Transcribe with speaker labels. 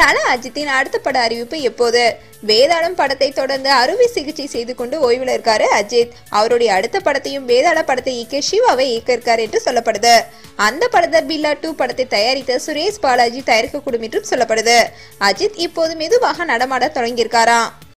Speaker 1: தல அஜித்தின் அடுத்த பட அறிவிப்பு எப்போது? வேதாளம் படத்தை தொடர்ந்து அறுவை சிகிச்சை செய்து கொண்டு ஓய்வுல இருக்காரு அஜித். அவருடைய அடுத்த படத்தையும் வேதாள படத்தை இயக்க சிவாவை இயக்க இருக்காரு என்று சொல்லப்படுது. அந்த படத்தை பில்லா 2 படத்தை தயாரித்த சுரேஷ் பாலாஜி தயாரிக்கக்கூடும் என்றும் சொல்லப்படுது. அஜித் இப்போது மெதுவாக நடமாட தொடங்கியிருக்காராம்.